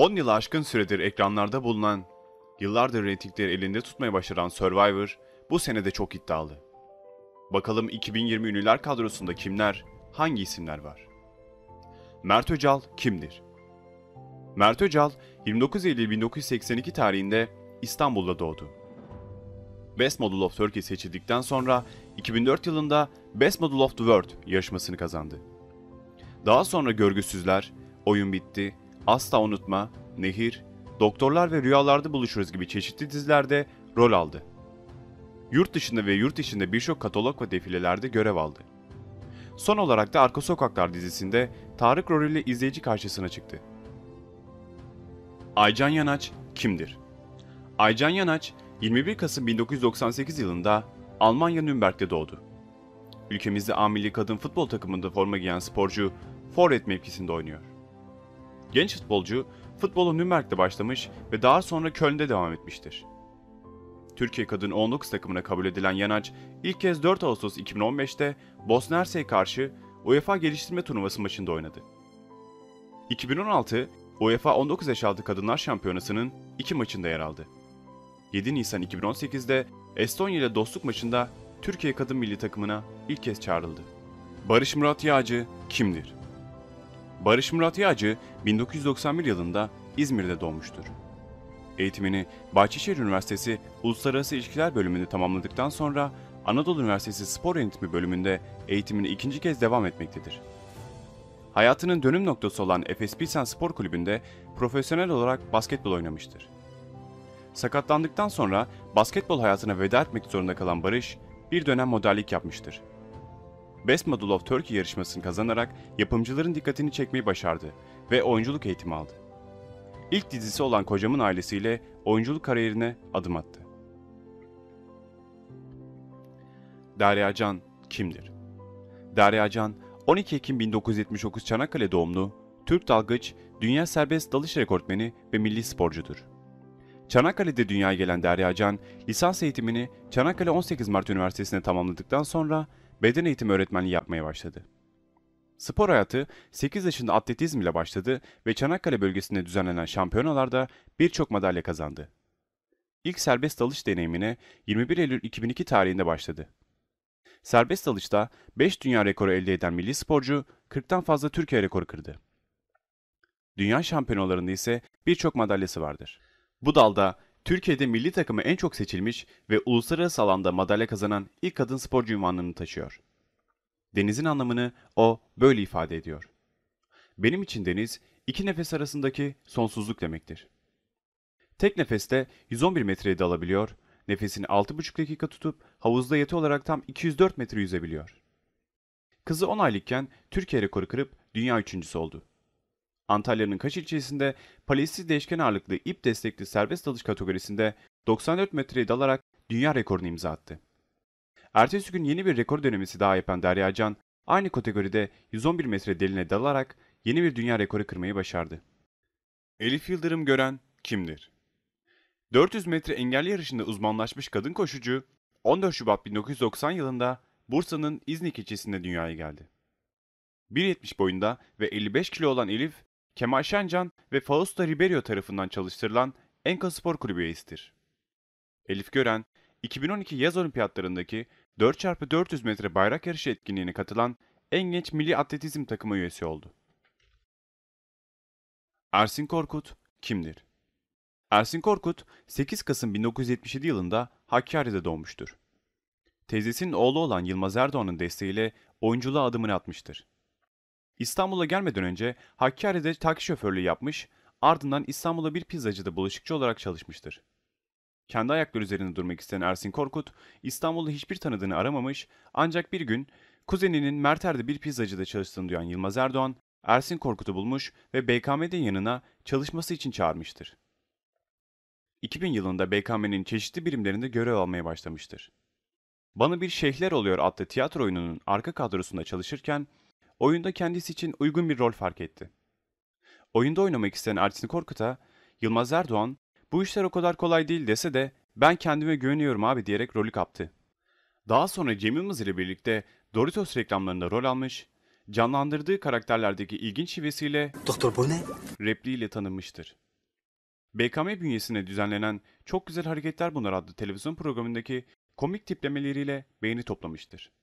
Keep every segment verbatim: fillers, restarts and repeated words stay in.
on yılı aşkın süredir ekranlarda bulunan, yıllardır reytingleri elinde tutmaya başaran Survivor bu sene de çok iddialı. Bakalım iki bin yirmi ünlüler kadrosunda kimler, hangi isimler var? Mert Öcal kimdir? Mert Öcal, yirmi dokuz Eylül bin dokuz yüz seksen iki tarihinde İstanbul'da doğdu. Best Model of Turkey seçildikten sonra iki bin dört yılında Best Model of the World yarışmasını kazandı. Daha sonra Görgüsüzler, Oyun Bitti, Asla Unutma, Nehir, Doktorlar ve Rüyalarda Buluşuruz gibi çeşitli dizilerde rol aldı. Yurt dışında ve yurt içinde birçok katalog ve defilelerde görev aldı. Son olarak da Arka Sokaklar dizisinde Tarık rolüyle izleyici karşısına çıktı. Aycan Yanaç kimdir? Aycan Yanaç, yirmi bir Kasım bin dokuz yüz doksan sekiz yılında Almanya Nürnberg'de doğdu. Ülkemizde A milli kadın futbol takımında forma giyen sporcu, forvet mevkisinde oynuyor. Genç futbolcu, futbolu Nürnberg'de başlamış ve daha sonra Köln'de devam etmiştir. Türkiye kadın on dokuz takımına kabul edilen Yanaç, ilk kez dört Ağustos iki bin on beşte Bosna Hersek'e karşı UEFA Geliştirme Turnuvası maçında oynadı. iki bin on altı UEFA on dokuz yaş altı Kadınlar Şampiyonası'nın iki maçında yer aldı. yedi Nisan iki bin on sekizde Estonya ile dostluk maçında Türkiye kadın milli takımına ilk kez çağrıldı. Barış Murat Yağcı kimdir? Barış Murat Yağcı bin dokuz yüz doksan bir yılında İzmir'de doğmuştur. Eğitimini Bahçeşehir Üniversitesi Uluslararası İlişkiler bölümünde tamamladıktan sonra Anadolu Üniversitesi Spor Yönetimi bölümünde eğitimini ikinci kez devam etmektedir. Hayatının dönüm noktası olan Efes Pilsen Spor Kulübü'nde profesyonel olarak basketbol oynamıştır. Sakatlandıktan sonra basketbol hayatına veda etmek zorunda kalan Barış, bir dönem modellik yapmıştır. Best Model of Turkey yarışmasını kazanarak yapımcıların dikkatini çekmeyi başardı ve oyunculuk eğitimi aldı. İlk dizisi olan Kocamın Ailesiyle oyunculuk kariyerine adım attı. Derya Can kimdir? Derya Can, on iki Ekim bin dokuz yüz yetmiş dokuz Çanakkale doğumlu, Türk dalgıç, dünya serbest dalış rekortmeni ve milli sporcudur. Çanakkale'de dünyaya gelen Derya Can, lisans eğitimini Çanakkale on sekiz Mart Üniversitesi'nde tamamladıktan sonra beden eğitimi öğretmenliği yapmaya başladı. Spor hayatı sekiz yaşında atletizm ile başladı ve Çanakkale bölgesinde düzenlenen şampiyonalarda birçok madalya kazandı. İlk serbest dalış deneyimine yirmi bir Eylül iki bin iki tarihinde başladı. Serbest dalışta beş dünya rekoru elde eden milli sporcu kırktan fazla Türkiye rekoru kırdı. Dünya şampiyonalarında ise birçok madalyası vardır. Bu dalda Türkiye'de milli takımı en çok seçilmiş ve uluslararası alanda madalya kazanan ilk kadın sporcu unvanını taşıyor. Denizin anlamını o böyle ifade ediyor. Benim için deniz, iki nefes arasındaki sonsuzluk demektir. Tek nefeste yüz on bir metreye dalabiliyor, nefesini altı buçuk dakika tutup havuzda yatı olarak tam iki yüz dört metre yüzebiliyor. Kızı on aylıkken Türkiye rekoru kırıp dünya üçüncüsü oldu. Antalya'nın Kaş ilçesinde palesiz değişken ağırlıklı ip destekli serbest dalış kategorisinde doksan dört metreye dalarak dünya rekorunu imza attı. Ertesi gün yeni bir rekor denemesi daha yapan Derya Can, aynı kategoride yüz on bir metre deline dalarak yeni bir dünya rekoru kırmayı başardı. Elif Yıldırım Gören kimdir? dört yüz metre engelli yarışında uzmanlaşmış kadın koşucu, on dört Şubat bin dokuz yüz doksan yılında Bursa'nın İznik ilçesinde dünyaya geldi. bir yetmiş boyunda ve elli beş kilo olan Elif, Kemal Şencan ve Fausto Ribeiro tarafından çalıştırılan Enka Spor Kulübü üyesidir. Elif Gören, iki bin on iki yaz olimpiyatlarındaki dört çarpı dört yüz metre bayrak yarışı etkinliğine katılan en genç milli atletizm takımı üyesi oldu. Ersin Korkut kimdir? Ersin Korkut, sekiz Kasım bin dokuz yüz yetmiş yedi yılında Hakkari'de doğmuştur. Teyzesinin oğlu olan Yılmaz Erdoğan'ın desteğiyle oyunculuğa adımını atmıştır. İstanbul'a gelmeden önce Hakkari'de taksi şoförlüğü yapmış, ardından İstanbul'da bir pizzacıda bulaşıkçı olarak çalışmıştır. Kendi ayakları üzerinde durmak isteyen Ersin Korkut, İstanbul'da hiçbir tanıdığını aramamış, ancak bir gün kuzeninin Merter'de bir pizzacıda çalıştığını duyan Yılmaz Erdoğan, Ersin Korkut'u bulmuş ve B K M'nin yanına çalışması için çağırmıştır. iki bin yılında B K M'nin çeşitli birimlerinde görev almaya başlamıştır. Bana Bir Şeyhler Oluyor adlı tiyatro oyununun arka kadrosunda çalışırken, oyunda kendisi için uygun bir rol fark etti. Oyunda oynamak isteyen Ersin Korkut'a, Yılmaz Erdoğan, bu işler o kadar kolay değil dese de ben kendime güveniyorum abi diyerek rolü kaptı. Daha sonra Cem Yılmaz ile birlikte Doritos reklamlarında rol almış, canlandırdığı karakterlerdeki ilginç şivesiyle Doktor bu ne? repliğiyle tanınmıştır. B K M bünyesinde düzenlenen Çok Güzel Hareketler Bunlar adlı televizyon programındaki komik tiplemeleriyle beğeni toplamıştır.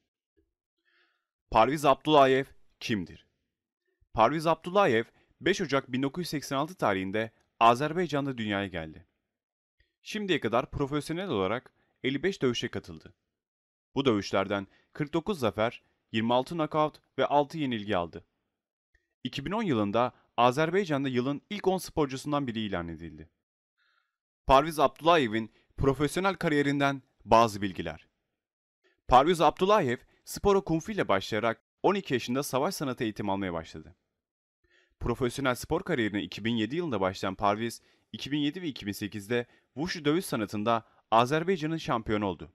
Parviz Abdullayev kimdir? Parviz Abdullayev beş Ocak bin dokuz yüz seksen altı tarihinde Azerbaycan'da dünyaya geldi. Şimdiye kadar profesyonel olarak elli beş dövüşe katıldı. Bu dövüşlerden kırk dokuz zafer, yirmi altı knockout ve altı yenilgi aldı. iki bin on yılında Azerbaycan'da yılın ilk on sporcusundan biri ilan edildi. Parviz Abdullayev'in profesyonel kariyerinden bazı bilgiler. Parviz Abdullayev spora kung fu ile başlayarak on iki yaşında savaş sanatı eğitimi almaya başladı. Profesyonel spor kariyerine iki bin yedi yılında başlayan Parviz, iki bin yedi ve iki bin sekizde Wushu dövüş sanatında Azerbaycan'ın şampiyonu oldu.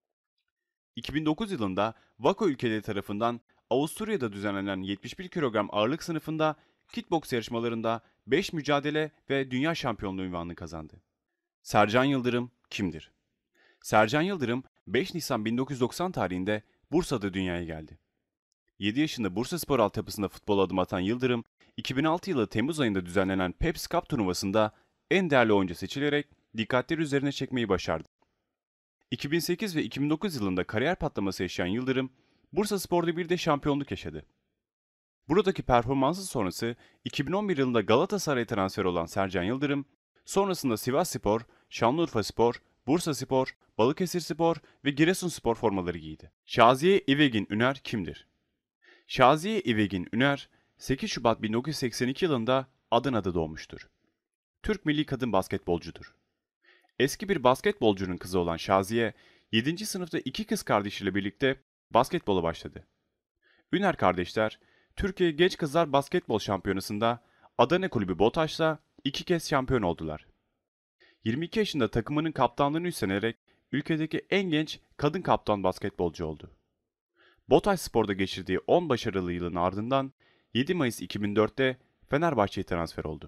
iki bin dokuz yılında Vako ülkeleri tarafından Avusturya'da düzenlenen yetmiş bir kilogram ağırlık sınıfında kickboks yarışmalarında beş mücadele ve dünya şampiyonluğu unvanını kazandı. Sercan Yıldırım kimdir? Sercan Yıldırım beş Nisan bin dokuz yüz doksan tarihinde Bursa'da dünyaya geldi. yedi yaşında Bursaspor altyapısında futbol adım atan Yıldırım, iki bin altı yılı Temmuz ayında düzenlenen Pepsi Cup turnuvasında en değerli oyuncu seçilerek dikkatleri üzerine çekmeyi başardı. iki bin sekiz ve iki bin dokuz yılında kariyer patlaması yaşayan Yıldırım, Bursaspor'da bir de şampiyonluk yaşadı. Buradaki performansı sonrası iki bin on bir yılında Galatasaray'a transfer olan Sercan Yıldırım, sonrasında Sivasspor, Şanlıurfaspor, Bursaspor, Balıkesirspor ve Giresunspor formaları giydi. Şaziye İvegin Üner kimdir? Şaziye İvegin Üner, sekiz Şubat bin dokuz yüz seksen iki yılında Adana'da doğmuştur. Türk milli kadın basketbolcudur. Eski bir basketbolcunun kızı olan Şaziye, yedinci sınıfta iki kız kardeşiyle birlikte basketbola başladı. Üner kardeşler, Türkiye Genç Kızlar Basketbol Şampiyonası'nda Adana Kulübü BOTAŞ'la iki kez şampiyon oldular. yirmi iki yaşında takımının kaptanlığını üstlenerek ülkedeki en genç kadın kaptan basketbolcu oldu. BOTAŞ Spor'da geçirdiği on başarılı yılın ardından yedi Mayıs iki bin dörtte Fenerbahçe'ye transfer oldu.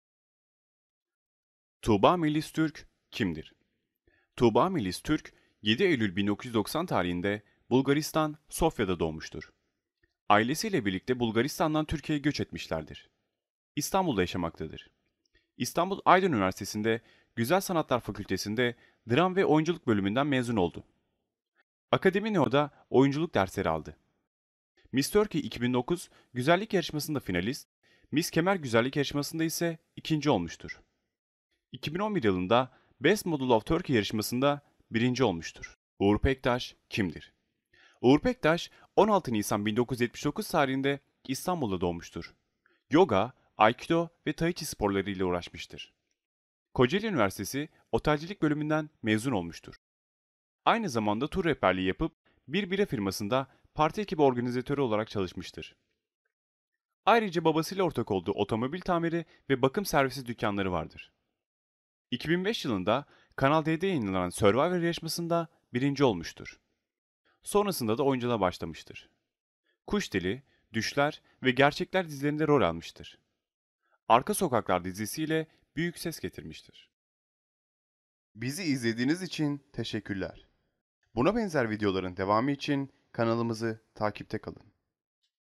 Tuğba Melis Türk kimdir? Tuğba Melis Türk, yedi Eylül bin dokuz yüz doksan tarihinde Bulgaristan, Sofya'da doğmuştur. Ailesiyle birlikte Bulgaristan'dan Türkiye'ye göç etmişlerdir. İstanbul'da yaşamaktadır. İstanbul Aydın Üniversitesi'nde Güzel Sanatlar Fakültesi'nde dram ve oyunculuk bölümünden mezun oldu. Akademi Neo'da oyunculuk dersleri aldı. Miss Turkey iki bin dokuz güzellik yarışmasında finalist, Miss Kemer güzellik yarışmasında ise ikinci olmuştur. iki bin on bir yılında Best Model of Turkey yarışmasında birinci olmuştur. Uğur Pektaş kimdir? Uğur Pektaş on altı Nisan bin dokuz yüz yetmiş dokuz tarihinde İstanbul'da doğmuştur. Yoga, Aikido ve Tai Chi sporları ile uğraşmıştır. Kocaeli Üniversitesi Otelcilik bölümünden mezun olmuştur. Aynı zamanda tur rehberliği yapıp bir bira firmasında parti ekibi organizatörü olarak çalışmıştır. Ayrıca babasıyla ortak olduğu otomobil tamiri ve bakım servisi dükkanları vardır. iki bin beş yılında Kanal D'de yayınlanan Survivor yarışmasında birinci olmuştur. Sonrasında da oyunculuğa başlamıştır. Kuş Dili, Düşler ve Gerçekler dizilerinde rol almıştır. Arka Sokaklar dizisiyle büyük ses getirmiştir. Bizi izlediğiniz için teşekkürler. Buna benzer videoların devamı için kanalımızı takipte kalın.